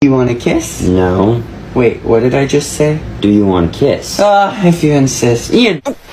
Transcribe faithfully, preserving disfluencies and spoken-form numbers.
You want a kiss? No. Wait, what did I just say? Do you want a kiss? Ah, if you insist. Ian!